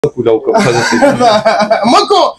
ولو كم خذت مكو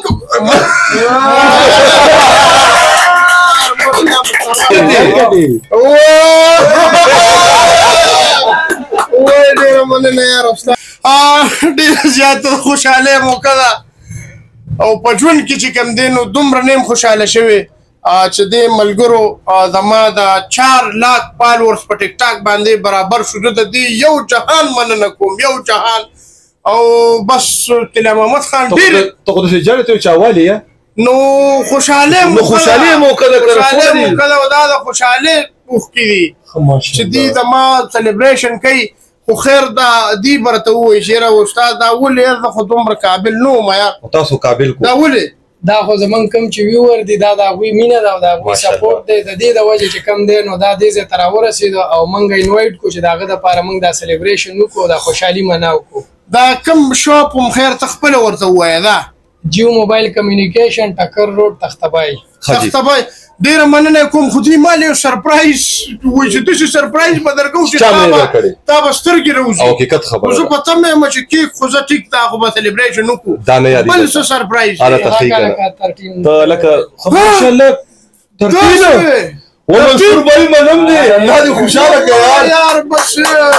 وين مننا يا رب ډېر زیات خوشاله مو کړه او په ژوند کې چې کوم دی نو دومره نیم خوشاله شوی چې دې ملګرو زما د 4 لاک فالوورز په ټیک ټاک باندې برابر شو د دې یو جهان مننه کوم یو جهان او بس طلا محمد خان ډېر ته خو د جارته چاوالي نو خوشاله مو کړه او دا د خوشاله پوښ کړي چې دې زما سلیبریشن کوي خو خیر دا دی برته وای شیره استاد دا ولې زه خو دومره قابل نو ما یا تاسو قابل کو دا ولې دا خو زمون کم چې ویور دي دا غوي مینه دا غوي سپورټ دی د دې د وجه چې کم دی نو دا دې زه تر ورسېدو او مونږ انوایټ کو چې داغه د پاره مونږ دا سلیبریشن وکړو دا خوشحالي مناو کو دا کم شاپ هم خیر تخپل ورته وای دا جیو موبایل کمیونیکیشن ټکر روډ تختبای ډېر مننه کوم خو دې مال یو سرپرایز وای چې تاسو سرپرایز به درکو چې تا به سترګې راوځي او حقیقت خبره زه پته مې چې کیک خو زه ټیک تا خو به سلیبریشن وکړو دا نه یادي بل څه سرپرایز انا تخیل ته لکه خوشاله ترتیب ومنصور بھائی منم دې نه دې خوشاله کړه یار بس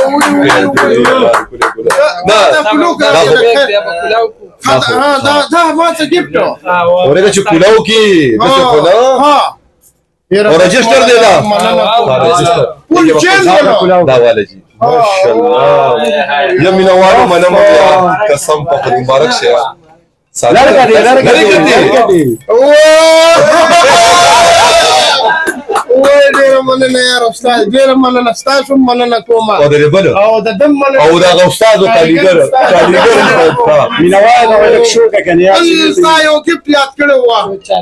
دا ما ته گیفټو ورته چې کولاو کې د کولاو ها رجسٹر دے دا فل چینج دا والا جی ماشاءاللہ یا مینوالو منم قسم په مبارک شه ډېر مننه یار استاد ډېر مننه ستاسو مننه کوم او د ریبل او د دم مننه او دا استاد او کالیګر مینوال او شو کنه یا یو کې پیات کړو وا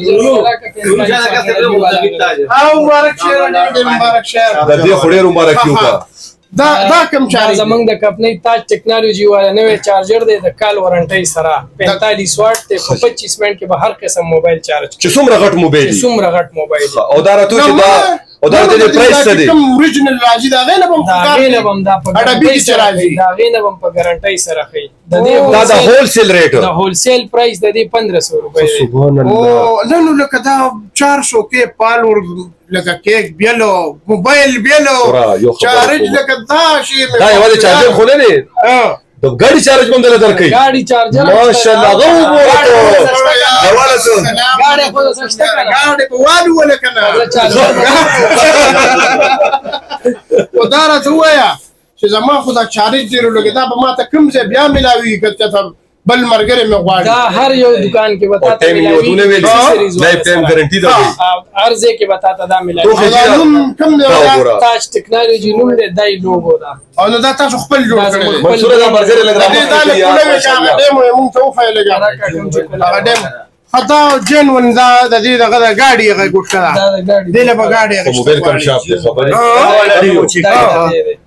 او مبارک شه مبارک شه د دې خوري مبارک یو کا دا کم چاري زمنګ د کمپنی تاج ټیکنالوژي والا نوې چارجر دی د کال وارنټي سره 45 واټ ته 25 منټ کې به هر قسم موبایل چارج چې څومره غټ موبایل او دا راته چې دا او دا د پرایس څه دی کوم اوریجنل راځي دا غینه بم دا په اډبي کې راځي دا غینه بم په ګارانټي سره خي دا د هول سیل ریټ دا هول سیل پرایس د دې 1500 روپے سبحان الله او نو لکه دا 400 کې پالور لکه کیک بیلو موبایل بیلو چارج لکه دا شی دا یو چارجر خو نه دی د ګاډي چارج هم دلته درکې ګاډي چارجر ماشاءالله غو ورته حواله څه ګاډي خو سسته کنه ګاډي په وادو ولا کنه ودارا زوایا چې زما خدا چارج ډیرو لګی دا به ما ته کوم ځای بیا ملاوي کته بل مرګره مې غواړي دا هر یو دکان کې وتا ته ملاوي لایف ټایم ګارانټي ده ارزه کې وتا ته دا ملاوي کوم دی تاج ټیکنالوژي نوم دی دای لوګو دا او نو دا تاسو خپل جوړ کړل منصور دا مرګره لګرا دا دمو مونږ ته وفای لګا خدا جنون دا د دې دغه گاډي غي ګوښه دا گاډي دې له گاډي غي موبایل کم شاپ دی خبرې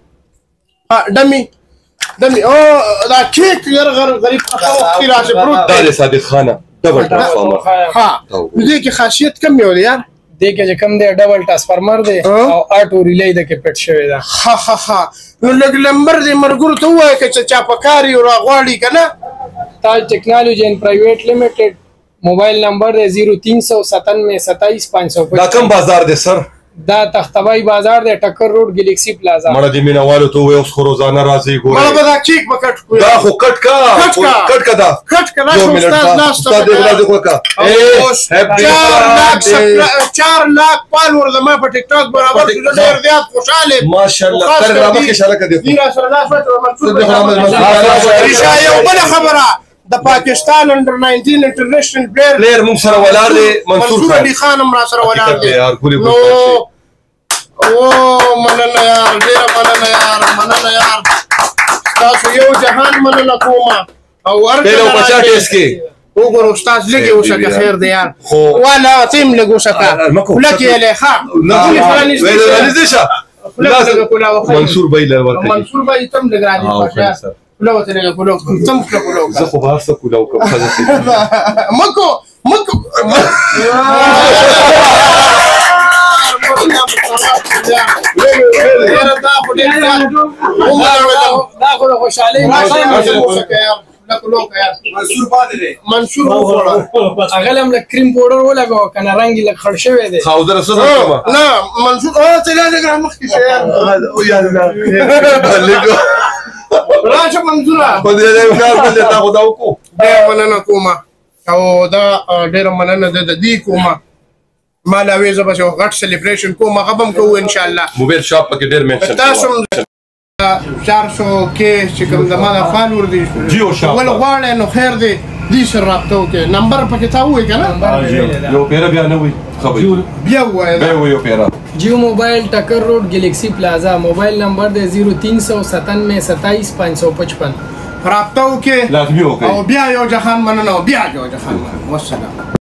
دمي او دا کیک یار غریب خطا کی راځي پروت دا صادق خانه ډبل ټرانسفارمر ها دې کې خاصیت کم یو یار دې کې کم دی ډبل ټرانسفارمر دی او اټو ریلی د کې پټ شوی دا ها نو لګ لمبر دې مرګور ته وای چې چا پکاري او راغواړي کنه تاج ټیکنالوژي ان پرایویٹ لیمیټډ موبایل نمبر ہے 0397 دا کوم بازار دی سر دا تختبای بازار دی ټکر روډ گلیکسی پلازا مړه دې مینوالو ته وې اوس خو روزانه راځي ګوره مړه به دا کیک وکټ کو دا خو کټ کا دا استاد دې راځي کو کا 4 لاک فالوور زما په ټیک ټاک برابر ډېر زیات خوشاله ماشاءالله تر رابطه کې شاله کړي دې سره لاس منصور یو بل خبره د پاکستان انډر 19 انټرنیشنل پلیئر موږ سره ولاړ دی منصور علي خان هم را سره ولاړ دی نو او مننه یار ډیر مننه یار تاسو یو جهان مننه کومه او ورته په چا ټیس کې وګورو استاد لګي وشکه خیر دی یار ولا تیم لګو شکه لکه له ښه منصور بھائی لور منصور بھائی تم لګراني كلو تلقى كلو تم كلو زخو بارسا كلو كم خذت مكو لکه لوکه یار منصور پاتې دی منصور وخوړه هغه هم لږ کریم پاوډر ولګوه که نه رنګ یې لږ خړ شوی دی خاوده رسول الله نه منصور ته لږ مخکې شه یار راشه منصوره خو دې دې کار باندې تا خدا وکړو ډېره مننه کومه او دا ډېره مننه ده د دې کومه ما لا وې زه به یو غټ سیلیبریشن کوم هغه به هم کوو انشاءالله موبایل شاپ پکې ډېر منشن تاسو هم 400 کې چې کوم زما د فالور دي جیو شاپ ول غواړئ نو خیر دی دې سره رابطه وکړئ نمبر پکې تا ووایي که نه یو پیره بیا نه وي خبرې بیا ووایه بیا وي یو پیره جیو موبایل ټکر روډ گلیکسی پلازا موبایل نمبر دی 0397 رابطه وکړئ لازمي وکړئ او بیا یو جهان مننه او بیا یو جهان مننه والسلام